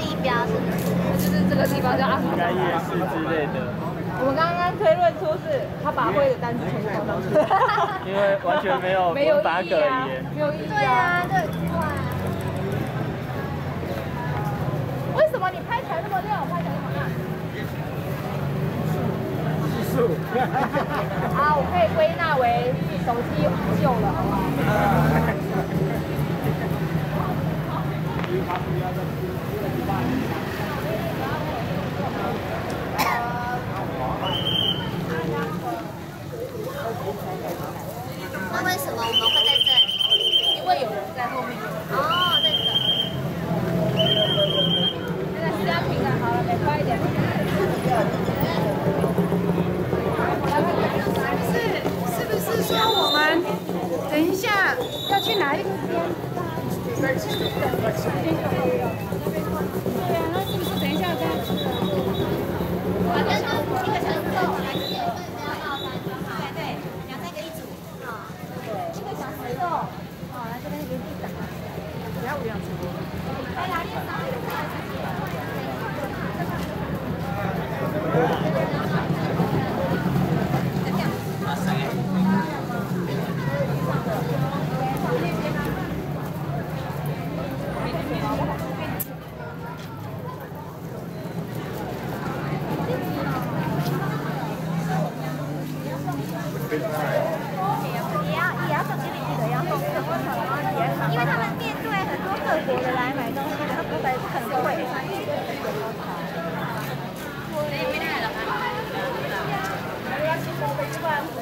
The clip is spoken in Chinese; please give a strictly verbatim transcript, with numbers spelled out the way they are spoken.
地标是不是？ 就是这个地方叫阿应该夜市之类的。 我们刚刚推论出是他把会的单词全部放上去， 因为完全没有没有文法可意义啊， 言。 没有意义对啊，这很奇怪。 为什么你拍起来那么亮，我拍起来那么暗？ 技术。 啊，我可以归纳为手机旧了，好不好？ 那为什么我们会在这里？ 因为有人在后面。 哦，那个。 现在时间平了，好了，再快一点。 是是不是说我们等一下要去哪一个边？对啊，那是不是等一下再？ 反正就一个小时后来这边。对对，两三个一组。好，一个小时后，好来这边原地等。 不要五样车。 来来，这三个。也要也要送给你记得要送什么什么也好，因为他们面对很多各国的来买东西，他不会很贵。没没来了吗？